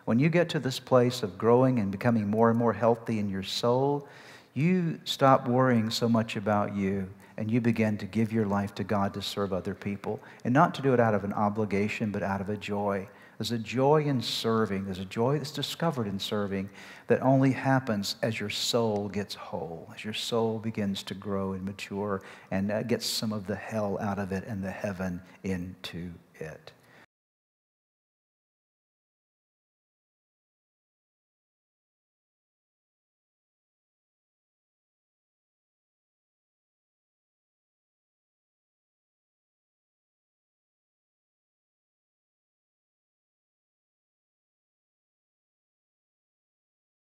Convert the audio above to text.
When you get to this place of growing and becoming more and more healthy in your soul, you stop worrying so much about you and you begin to give your life to God to serve other people. And not to do it out of an obligation, but out of a joy. There's a joy in serving. There's a joy that's discovered in serving that only happens as your soul gets whole, as your soul begins to grow and mature and gets some of the hell out of it and the heaven into it.